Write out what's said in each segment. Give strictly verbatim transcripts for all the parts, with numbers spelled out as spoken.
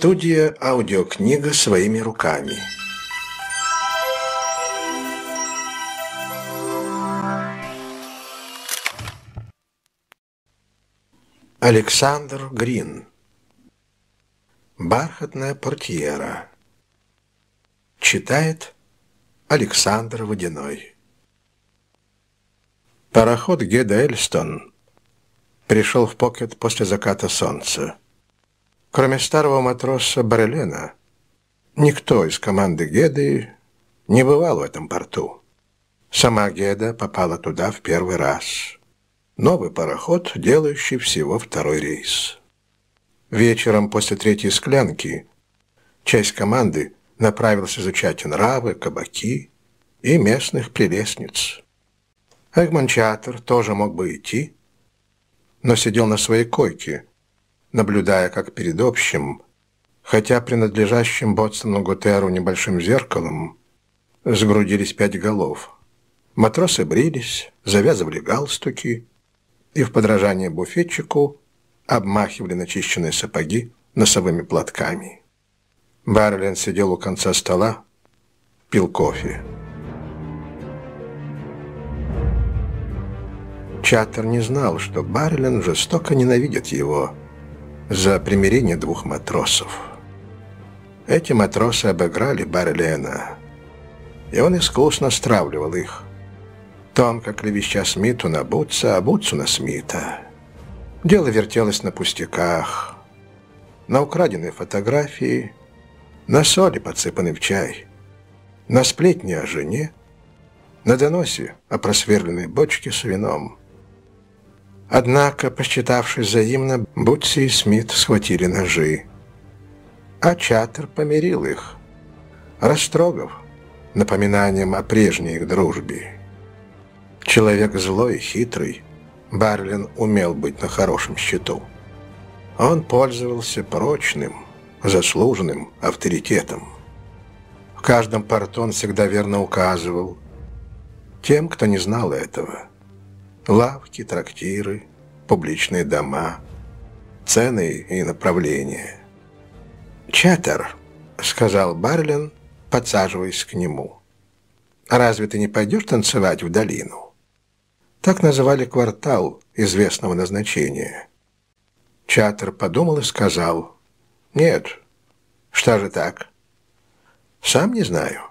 Студия «Аудиокнига своими руками». Александр Грин. «Бархатная портьера». Читает Александр Водяной. Пароход Геда Эльстон пришел в Покет после заката солнца. Кроме старого матроса Барелена, никто из команды Геды не бывал в этом порту. Сама Геда попала туда в первый раз. Новый пароход, делающий всего второй рейс. Вечером после третьей склянки часть команды направилась изучать нравы, кабаки и местных прелестниц. Эгмон Чатер тоже мог бы идти, но сидел на своей койке, наблюдая, как перед общим, хотя принадлежащим Боцману Гутеру небольшим зеркалом, сгрудились пять голов. Матросы брились, завязывали галстуки и в подражание буфетчику обмахивали начищенные сапоги носовыми платками. Барлен сидел у конца стола, пил кофе. Чатер не знал, что Барлен жестоко ненавидит его за примирение двух матросов. Эти матросы обыграли Барлена, и он искусно стравливал их, тонко клевеща Смиту на Бутса, а Бутсу на Смита. Дело вертелось на пустяках, на украденной фотографии, на соли, подсыпанной в чай, на сплетне о жене, на доносе о просверленной бочке с вином. Однако, посчитавшись взаимно, Бутси и Смит схватили ножи, а Чатер помирил их, растрогав напоминанием о прежней их дружбе. Человек злой и хитрый, Барлен умел быть на хорошем счету. Он пользовался прочным, заслуженным авторитетом. В каждом порту он всегда верно указывал тем, кто не знал этого: лавки, трактиры, публичные дома, цены и направления. «Чатер», — сказал Барлен, подсаживаясь к нему, — «разве ты не пойдешь танцевать в долину?» Так называли квартал известного назначения. Чатер подумал и сказал: «Нет». «Что же так?» «Сам не знаю.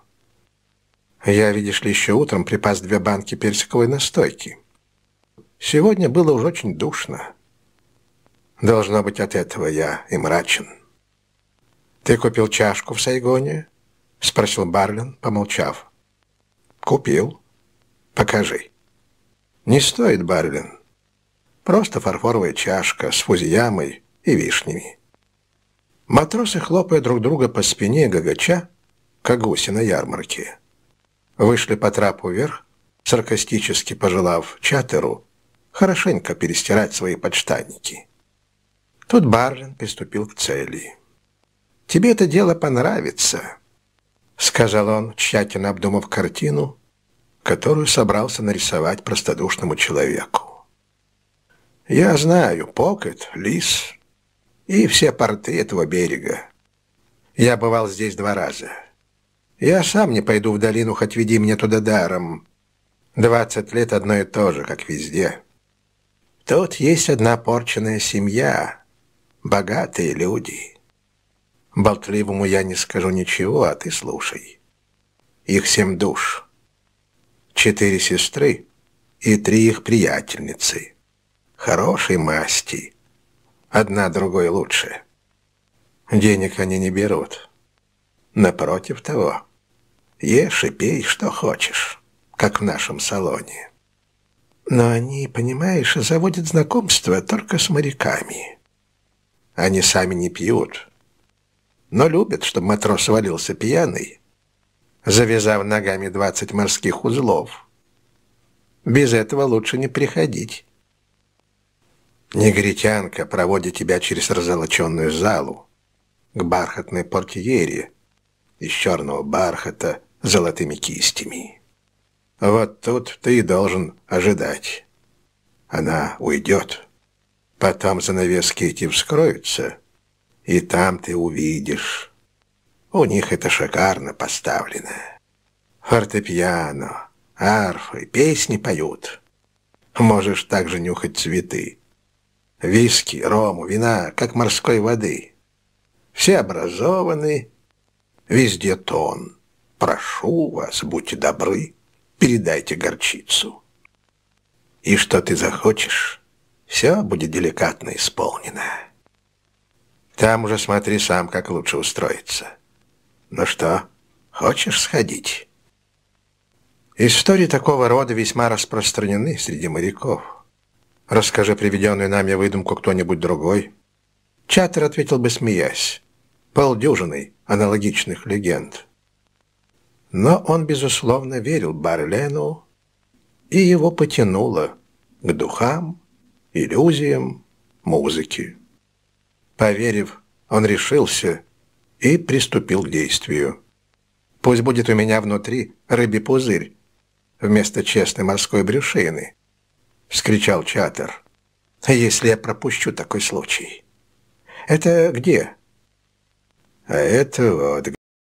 Я, видишь ли, еще утром припас две банки персиковой настойки. Сегодня было уж очень душно. Должно быть, от этого я и мрачен». «Ты купил чашку в Сайгоне?» — спросил Барлен, помолчав. «Купил. Покажи». «Не стоит, Барлен. Просто фарфоровая чашка с фузиямой и вишнями». Матросы, хлопая друг друга по спине гагача, как гуси на ярмарке, вышли по трапу вверх, саркастически пожелав Чатеру хорошенько перестирать свои подштанники. Тут Барлен приступил к цели. «Тебе это дело понравится», — сказал он, тщательно обдумав картину, которую собрался нарисовать простодушному человеку. «Я знаю Покет, Лис и все порты этого берега. Я бывал здесь два раза. Я сам не пойду в долину, хоть веди меня туда даром. Двадцать лет одно и то же, как везде. Тут есть одна порченная семья, богатые люди. Болтливому я не скажу ничего, а ты слушай. Их семь душ. Четыре сестры и три их приятельницы. Хорошей масти. Одна другой лучше. Денег они не берут. Напротив того, ешь и пей, что хочешь, как в нашем салоне. Но они, понимаешь, заводят знакомства только с моряками. Они сами не пьют, но любят, чтобы матрос валился пьяный, завязав ногами двадцать морских узлов. Без этого лучше не приходить. Негритянка проводит тебя через раззолоченную залу к бархатной портьере из черного бархата с золотыми кистями. Вот тут ты и должен ожидать. Она уйдет. Потом занавески эти вскроются, И там ты увидишь. У них это шикарно поставлено. Фортепиано, арфы, песни поют. Можешь также нюхать цветы. Виски, рому, вина, как морской воды. Все образованы, везде тон. Прошу вас, будьте добры, передайте горчицу. И что ты захочешь, все будет деликатно исполнено. Там уже смотри сам, как лучше устроиться. Ну что, хочешь сходить? Истории такого рода весьма распространены среди моряков. Расскажи приведенную нами выдумку кто-нибудь другой. Чаттер ответил бы, смеясь, полдюжиной аналогичных легенд. Но он, безусловно, верил Барлену, и его потянуло к духам, иллюзиям, музыке. Поверив, он решился и приступил к действию. «Пусть будет у меня внутри рыбий пузырь вместо честной морской брюшины», — вскричал Чаттер. «Если я пропущу такой случай». «Это где?» «А это вот...»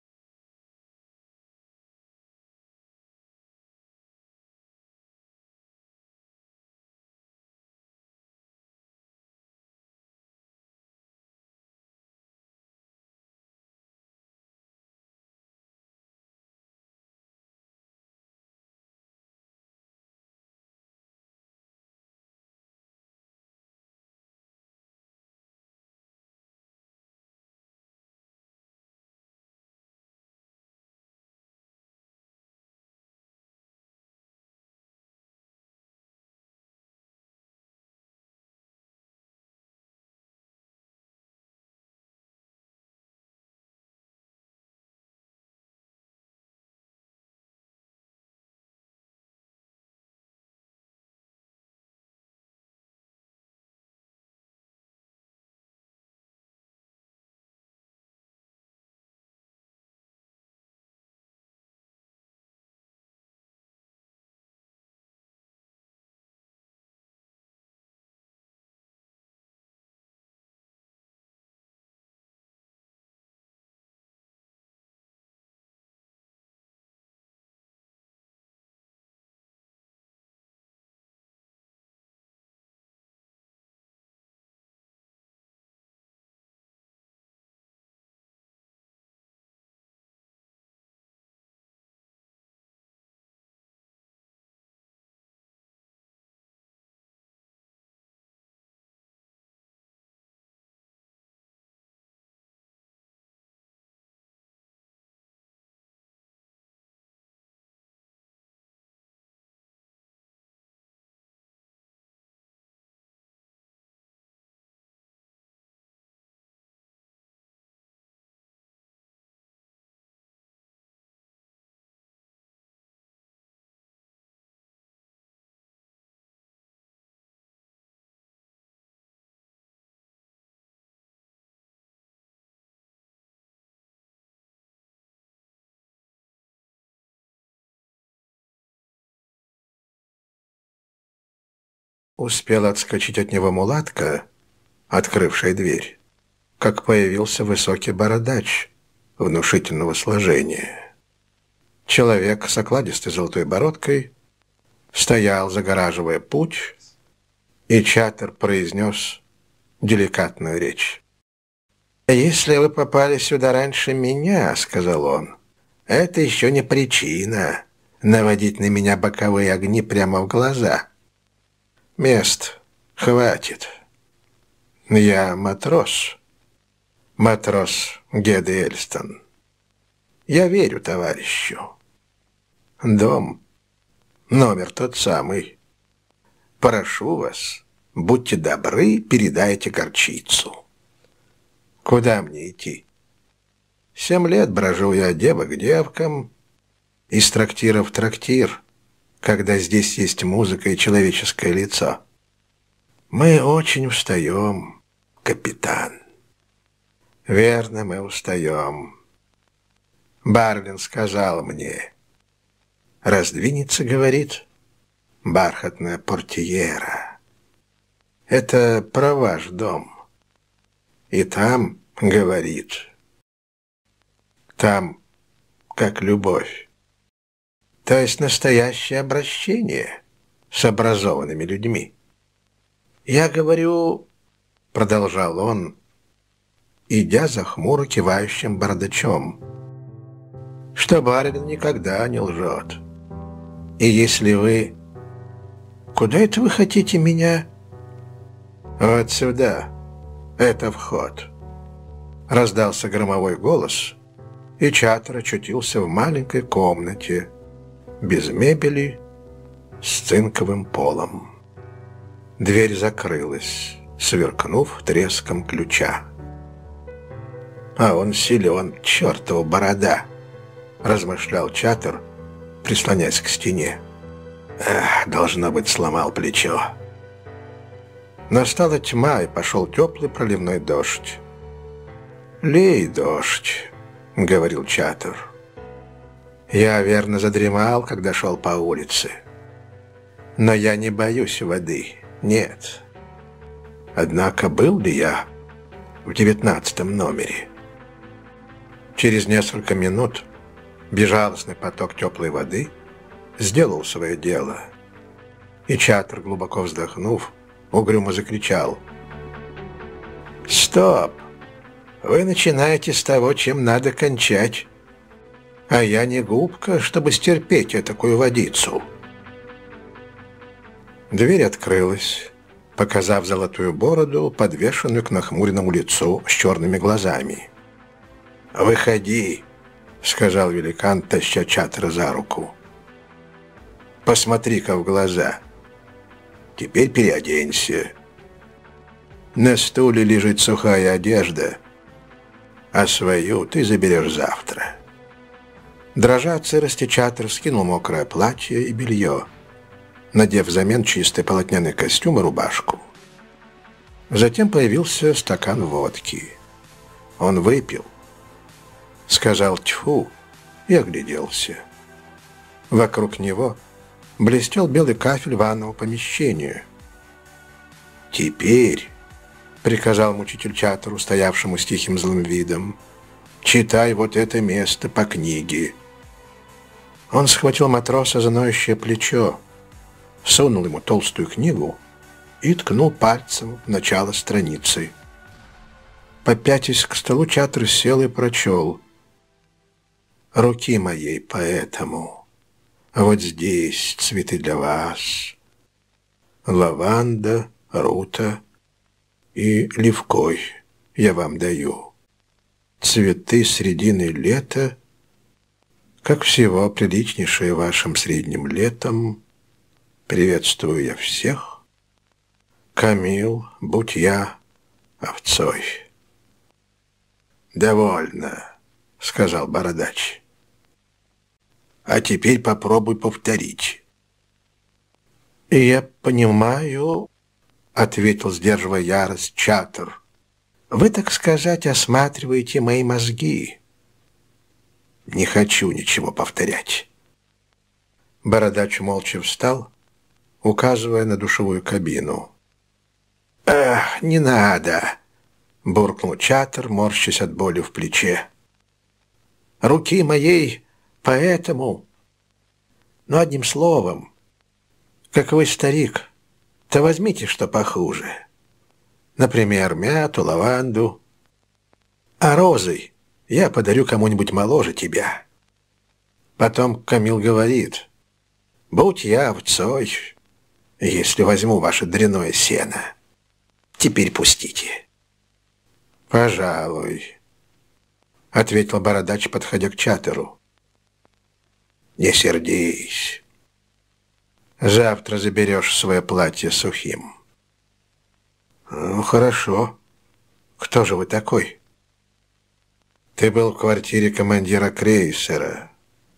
Успела отскочить от него мулатка, открывшая дверь, как появился высокий бородач внушительного сложения. Человек с окладистой золотой бородкой стоял, загораживая путь, и Чаттер произнес деликатную речь. «Если вы попали сюда раньше меня, — сказал он, — это еще не причина наводить на меня боковые огни прямо в глаза. Мест хватит. Я матрос, матрос Геде Эльстон. Я верю товарищу. Дом, номер тот самый. Прошу вас, будьте добры, передайте горчицу. Куда мне идти? Семь лет брожу я девок к девкам, из трактира в трактир, когда здесь есть музыка и человеческое лицо. Мы очень устаем, капитан. Верно, мы устаем. Барлин сказал мне. Раздвинется, говорит, бархатная портьера. Это про ваш дом. И там говорит. Там как любовь. То есть настоящее обращение с образованными людьми. Я говорю, продолжал он, идя за хмуро кивающим бородачом, что барин никогда не лжет. И если вы... Куда это вы хотите меня? Вот сюда. Это вход. Раздался громовой голос, и Чаттер очутился в маленькой комнате, без мебели, с цинковым полом. Дверь закрылась, сверкнув треском ключа. «А он силен, чертова борода!» — размышлял Чаттер, прислонясь к стене. «Эх, должно быть, сломал плечо». Настала тьма, и пошел теплый проливной дождь. «Лей, дождь», — говорил Чаттер. «Я, верно, задремал, когда шел по улице. Но я не боюсь воды, нет. Однако был ли я в девятнадцатом номере?» Через несколько минут безжалостный поток теплой воды сделал свое дело, и Чаттер, глубоко вздохнув, угрюмо закричал: «Стоп! Вы начинаете с того, чем надо кончать, а я не губка, чтобы стерпеть этакую водицу». Дверь открылась, показав золотую бороду, подвешенную к нахмуренному лицу с черными глазами. «Выходи», — сказал великан, таща Чаттера за руку. «Посмотри-ка в глаза. Теперь переоденься. На стуле лежит сухая одежда, а свою ты заберешь завтра». Дрожа от сырости, Чаттер скинул мокрое платье и белье, надев взамен чистый полотняный костюм и рубашку. Затем появился стакан водки. Он выпил, сказал «тьфу» и огляделся. Вокруг него блестел белый кафель ванного помещения. «Теперь», — приказал мучитель Чаттеру, стоявшему с тихим злым видом, — «читай вот это место по книге». Он схватил матроса за ноющее плечо, сунул ему толстую книгу и ткнул пальцем в начало страницы. Попятясь к столу, Чаттер сел и прочел: «Руки моей поэтому. Вот здесь цветы для вас. Лаванда, рута и левкой я вам даю. Цветы середины лета, как всего приличнейшие вашим средним летом. Приветствую я всех. Камил, будь я овцой». «Довольно», — сказал бородач. «А теперь попробуй повторить». «Я понимаю», — ответил, сдерживая ярость, Чаттер. «Вы, так сказать, осматриваете мои мозги». «Не хочу ничего повторять». Бородач молча встал, указывая на душевую кабину. «Эх, не надо», — буркнул Чаттер, морщась от боли в плече. «Руки моей поэтому, но одним словом, как вы старик, то возьмите что похуже. Например, мяту, лаванду. А розы я подарю кому-нибудь моложе тебя». Потом Камил говорит: «Будь я овцой, если возьму ваше дряное сено. Теперь пустите». «Пожалуй», — ответил бородач, подходя к Чаттеру. «Не сердись. Завтра заберешь свое платье сухим». «Ну, хорошо. Кто же вы такой?» «Ты был в квартире командира крейсера.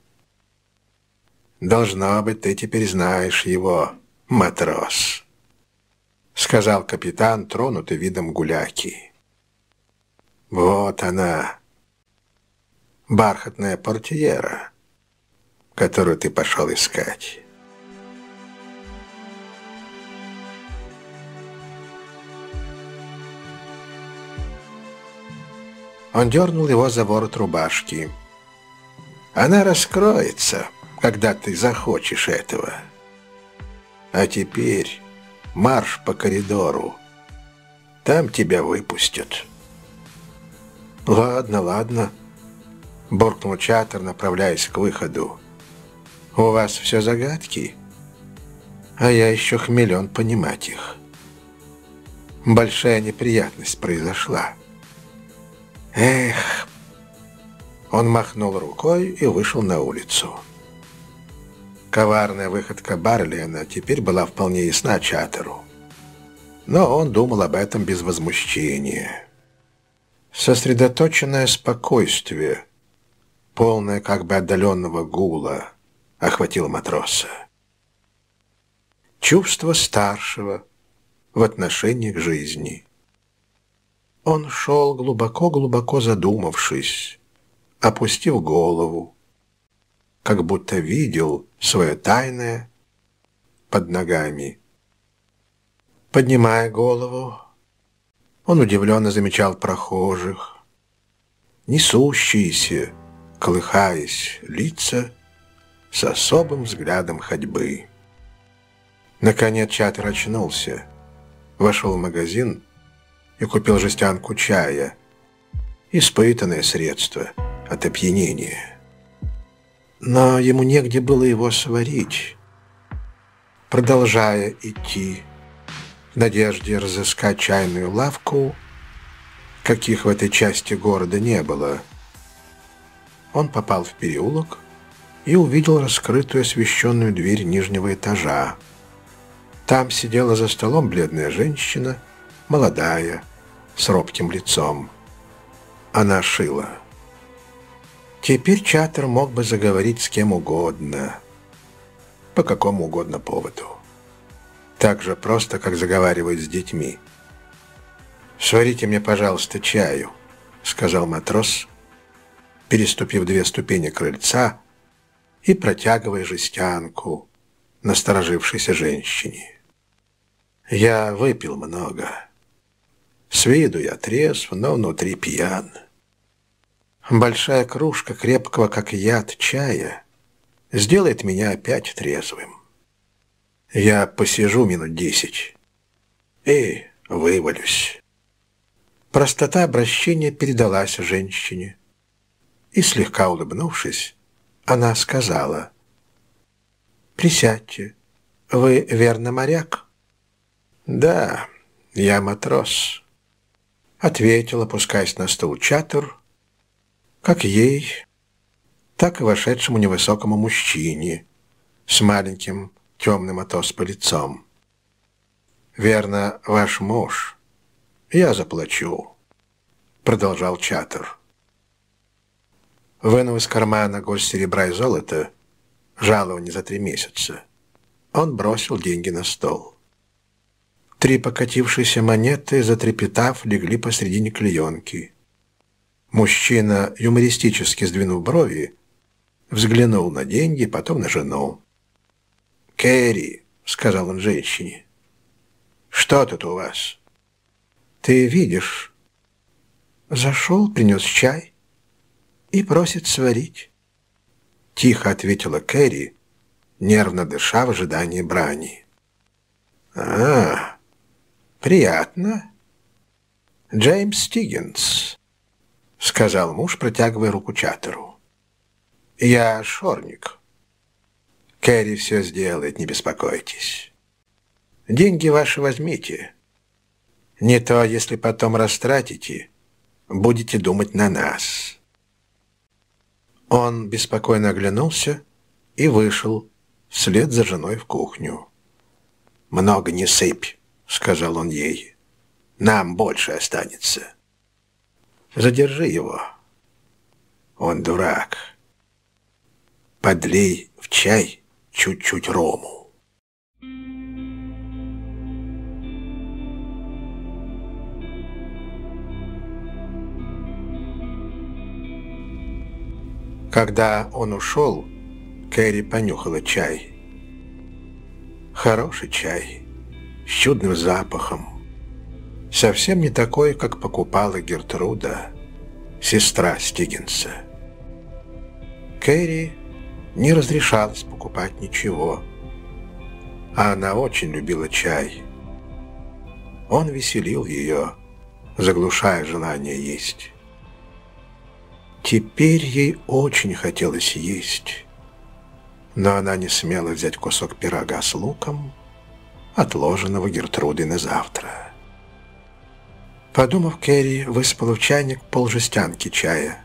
Должно быть, ты теперь знаешь его, матрос», — сказал капитан, тронутый видом гуляки. «Вот она, бархатная портьера, которую ты пошел искать». Он дернул его за ворот рубашки. «Она раскроется, когда ты захочешь этого. А теперь марш по коридору. Там тебя выпустят». «Ладно, ладно», — буркнул Чаттер, направляясь к выходу. «У вас все загадки, а я еще хмелен понимать их. Большая неприятность произошла. Эх!» Он махнул рукой и вышел на улицу. Коварная выходка Барлиена теперь была вполне ясна Чаттеру. Но он думал об этом без возмущения. Сосредоточенное спокойствие, полное как бы отдаленного гула, охватило матроса. Чувство старшего в отношении к жизни. Он шел глубоко-глубоко задумавшись, опустив голову, как будто видел свое тайное под ногами. Поднимая голову, он удивленно замечал прохожих, несущиеся, колыхаясь, лица с особым взглядом ходьбы. Наконец Чаттер очнулся, вошел в магазин и купил жестянку чая, испытанное средство от опьянения. Но ему негде было его сварить. Продолжая идти в надежде разыскать чайную лавку, каких в этой части города не было, он попал в переулок и увидел раскрытую освещенную дверь нижнего этажа. Там сидела за столом бледная женщина, молодая, с робким лицом. Она шила. Теперь Чаттер мог бы заговорить с кем угодно, по какому угодно поводу. Так же просто, как заговаривать с детьми. «Сварите мне, пожалуйста, чаю», — сказал матрос, переступив две ступени крыльца и протягивая жестянку насторожившейся женщине. «Я выпил много. С виду я трезв, но внутри пьян. Большая кружка крепкого, как яд, чая сделает меня опять трезвым. Я посижу минут десять и вывалюсь». Простота обращения передалась женщине, и, слегка улыбнувшись, она сказала: «Присядьте. Вы, верно, моряк?» «Да, я матрос», — ответил, опускаясь на стул Чаттер, как ей, так и вошедшему невысокому мужчине с маленьким темным от оспы лицом. «Верно, ваш муж. Я заплачу», — продолжал Чаттер. Вынув из кармана горсть серебра и золота, жалование за три месяца, он бросил деньги на стол. Три покатившиеся монеты, затрепетав, легли посредине клеенки. Мужчина, юмористически сдвинув брови, взглянул на деньги, потом на жену. «Кэрри», — сказал он женщине, — «что тут у вас?» «Ты видишь, зашел, принес чай и просит сварить», — тихо ответила Кэрри, нервно дыша в ожидании брани. «А, приятно. Джеймс Стиггинс», — сказал муж, протягивая руку Чаттеру. «Я шорник. Кэрри все сделает, не беспокойтесь. Деньги ваши возьмите. Не то, если потом растратите, будете думать на нас». Он беспокойно оглянулся и вышел вслед за женой в кухню. «Много не сыпь», — сказал он ей. «Нам больше останется. Задержи его. Он дурак. Подлей в чай чуть-чуть рому». Когда он ушел, Кэрри понюхала чай. Хороший чай, с чудным запахом. Совсем не такой, как покупала Гертруда. сестра Стиггинса. Кэрри не разрешалось покупать ничего, а она очень любила чай. Он веселил ее, заглушая желание есть. Теперь ей очень хотелось есть, но она не смела взять кусок пирога с луком, отложенного Гертрудой на завтра. Подумав, Кэрри высыпала в чайник полжестянки чая.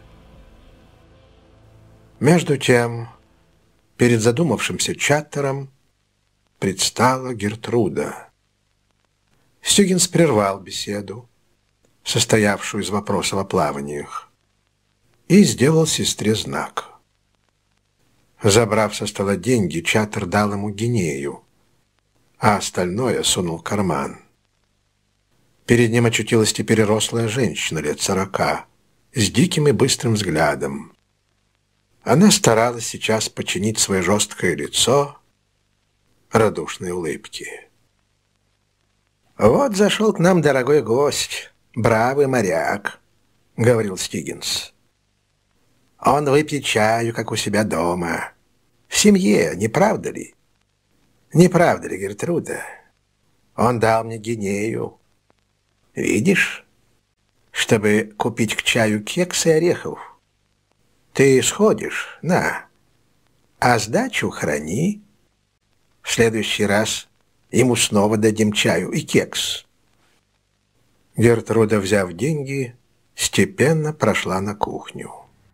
Между тем, перед задумавшимся Чаттером предстала Гертруда. Стиггинс прервал беседу, состоявшую из вопросов о плаваниях, и сделал сестре знак. Забрав со стола деньги, Чаттер дал ему гинею, а остальное сунул в карман. Перед ним очутилась теперь рослая женщина лет сорока, с диким и быстрым взглядом. Она старалась сейчас починить свое жесткое лицо радушной улыбки. «Вот зашел к нам дорогой гость, бравый моряк», — говорил Стиггинс. «Он выпьет чаю, как у себя дома. В семье, не правда ли? Не правда ли, Гертруда? Он дал мне гинею. Видишь, чтобы купить к чаю кекс и орехов. Ты сходишь, на, а сдачу храни. В следующий раз ему снова дадим чаю и кекс». Гертруда, взяв деньги, степенно прошла на кухню.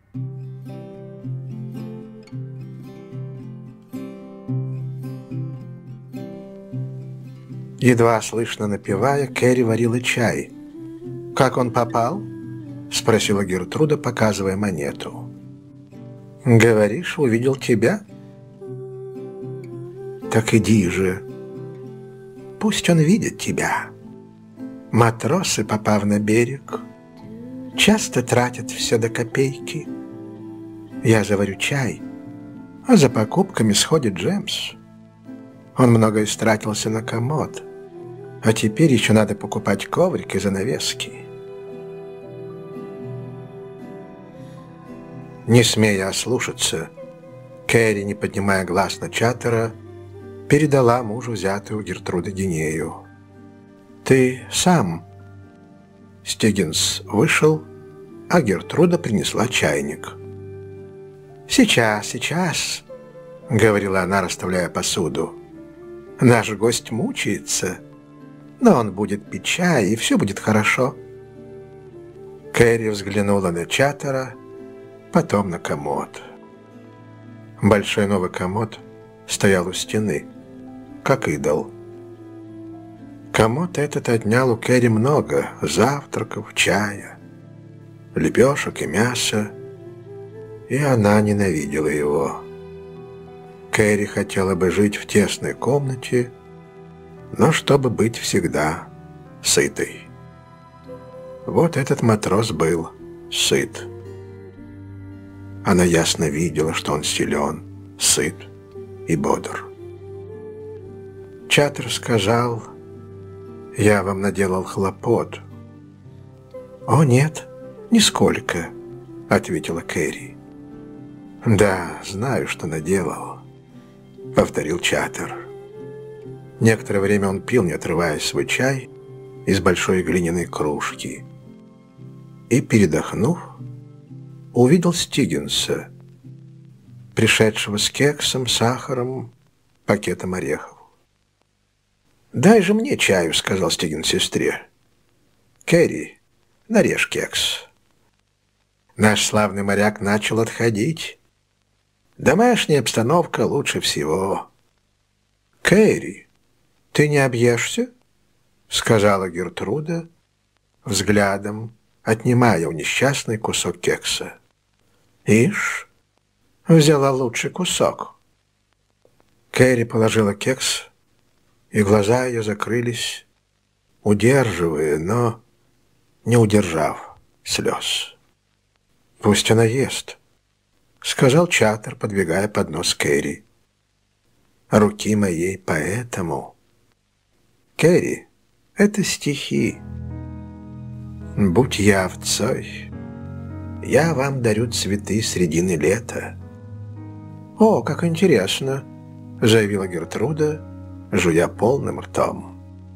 Едва слышно напевая, Кэрри варила чай. «Как он попал?» — спросила Гертруда, показывая монету. «Говоришь, увидел тебя?» «Так иди же. Пусть он видит тебя. Матросы, попав на берег, часто тратят все до копейки. Я заварю чай, а за покупками сходит Джемс. Он много истратился на комод, а теперь еще надо покупать коврик и занавески». Не смея ослушаться, Кэрри, не поднимая глаз на Чаттера, передала мужу взятую у Гертруды гинею. «Ты сам». Стиггинс вышел, а Гертруда принесла чайник. «Сейчас, сейчас», — говорила она, расставляя посуду. «Наш гость мучается, но он будет пить чай, и все будет хорошо». Кэрри взглянула на Чаттера, потом на комод. Большой новый комод стоял у стены, как идол. Комод этот отнял у Кэрри много завтраков, чая, лепешек и мяса, и она ненавидела его. Кэрри хотела бы жить в тесной комнате, но чтобы быть всегда сытой. Вот этот матрос был сыт. Она ясно видела, что он силен, сыт и бодр. Чаттер сказал: «Я вам наделал хлопот». «О, нет, нисколько», — ответила Кэрри. «Да, знаю, что наделал», — повторил Чаттер. Некоторое время он пил, не отрываясь, свой чай из большой глиняной кружки. И, передохнув, увидел Стиггинса, пришедшего с кексом, сахаром, пакетом орехов. «Дай же мне чаю», — сказал Стиггинс сестре. «Кэрри, нарежь кекс». Наш славный моряк начал отходить. Домашняя обстановка лучше всего. «Кэрри, ты не объешься?» — сказала Гертруда, взглядом отнимая у несчастной кусок кекса. «Ишь, взяла лучший кусок». Кэрри положила кекс, и глаза ее закрылись, удерживая, но не удержав слез. «Пусть она ест», — сказал Чаттер, подвигая поднос Кэрри. «Руки моей поэтому. Кэрри, это стихи. Будь я овцой, Я вам дарю цветы середины лета». «О, как интересно», — заявила Гертруда, жуя полным ртом.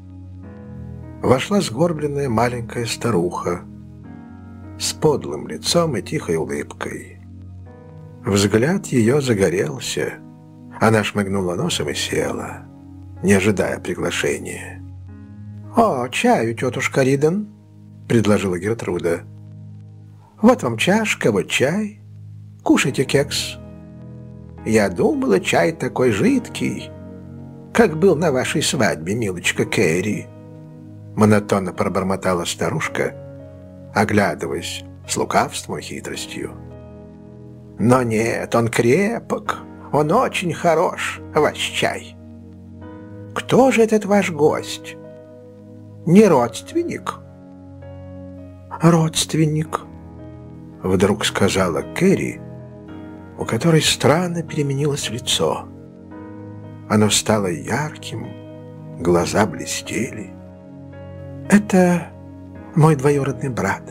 Вошла сгорбленная маленькая старуха с подлым лицом и тихой улыбкой. Взгляд ее загорелся. Она шмыгнула носом и села, не ожидая приглашения. «О, чаю, тетушка Риден», — предложила Гертруда. «Вот вам чашка, вот чай. Кушайте кекс». «Я думала, чай такой жидкий, как был на вашей свадьбе, милочка Кэрри», — монотонно пробормотала старушка, оглядываясь с лукавством и хитростью. «Но нет, он крепок, он очень хорош, ваш чай. Кто же этот ваш гость? Не родственник?» «Родственник», — вдруг сказала Кэрри, у которой странно переменилось лицо. Оно стало ярким, глаза блестели. «Это мой двоюродный брат.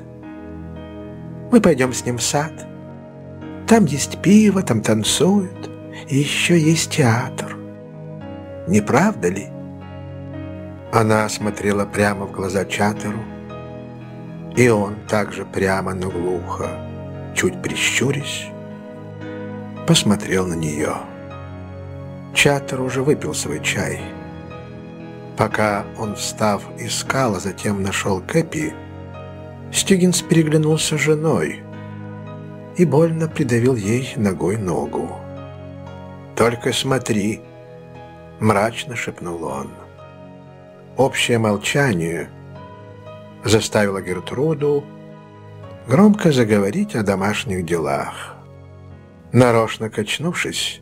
Мы пойдем с ним в сад. Там есть пиво, там танцуют, и еще есть театр. Не правда ли?» Она смотрела прямо в глаза Чаттеру, и он также прямо, но глухо, чуть прищурясь, посмотрел на нее. Чаттер уже выпил свой чай. Пока он, встав, искал, а затем нашел Кэпи, Стиггинс переглянулся с женой и больно придавил ей ногой ногу. «Только смотри!» — мрачно шепнул он. Общее молчание заставило Гертруду громко заговорить о домашних делах. Нарочно качнувшись,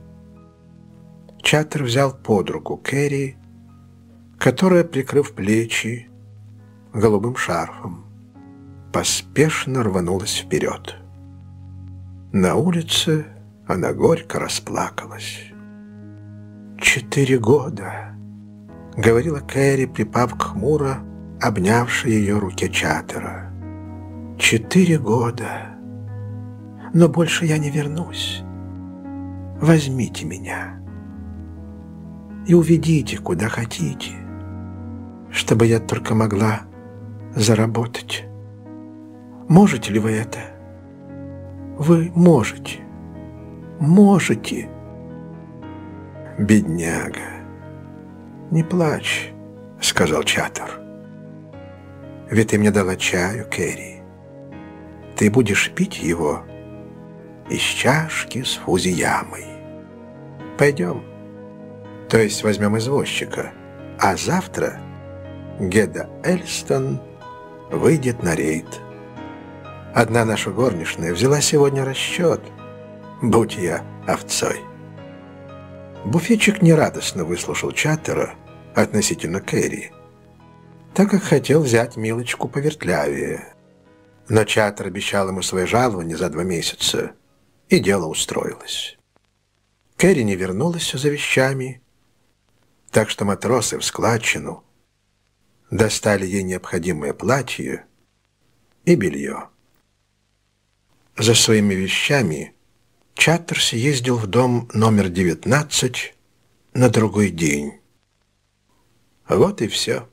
Чаттер взял под руку Кэрри, которая, прикрыв плечи голубым шарфом, поспешно рванулась вперед. На улице она горько расплакалась. «Четыре года», — говорила Кэрри, припав к хмуро обнявшей ее руке Чаттера. «Четыре года. Но больше я не вернусь. Возьмите меня и уведите куда хотите, чтобы я только могла заработать. Можете ли вы это? Вы можете. Можете». «Бедняга, не плачь», — сказал Чаттер. «Ведь ты мне дала чаю, Кэрри. Ты будешь пить его из чашки с фузиямой. Пойдем. То есть возьмем извозчика, а завтра Геда Эльстон выйдет на рейд. Одна наша горничная взяла сегодня расчет, будь я овцой». Буфетчик нерадостно выслушал Чаттера относительно Кэрри, так как хотел взять милочку повертлявее. Но Чаттер обещал ему свое жалование за два месяца, и дело устроилось. Кэрри не вернулась за вещами, так что матросы в складчину достали ей необходимое платье и белье. За своими вещами Чаттер съездил в дом номер девятнадцать на другой день. Вот и все.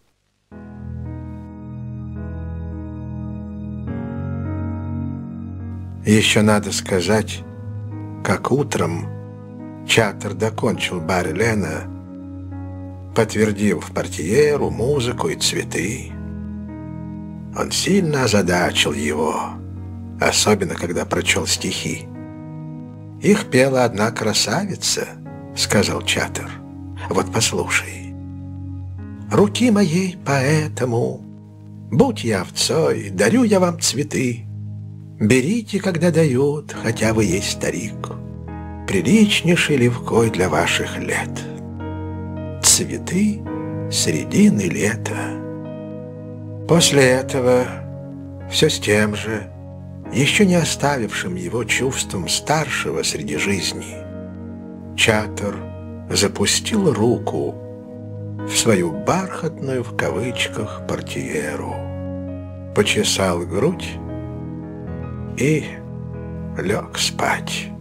Еще надо сказать, как утром Чаттер докончил Барри Лена, подтвердив портьеру, музыку и цветы. Он сильно озадачил его, особенно когда прочел стихи. «Их пела одна красавица», — сказал Чаттер. «Вот послушай. Руки моей поэтому, будь я овцой, дарю я вам цветы. Берите, когда дают, хотя вы есть старик, приличнейший левкой для ваших лет. Цветы середины лета». После этого все с тем же, еще не оставившим его чувством старшего среди жизни, Чаттер запустил руку в свою бархатную в кавычках портьеру, почесал грудь и лег спать.